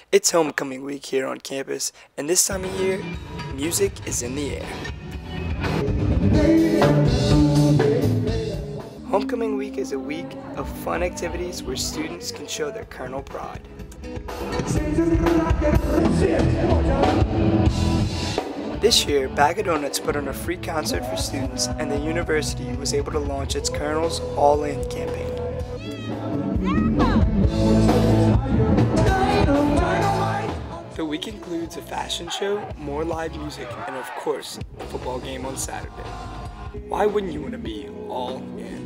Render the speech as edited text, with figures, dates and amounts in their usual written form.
It's homecoming week here on campus, and this time of year, music is in the air. Homecoming week is a week of fun activities where students can show their kernel pride. This year, Bag of Donuts put on a free concert for students, and the university was able to launch its Kernels All In campaign. The week includes a fashion show, more live music, and of course, a football game on Saturday. Why wouldn't you want to be all in?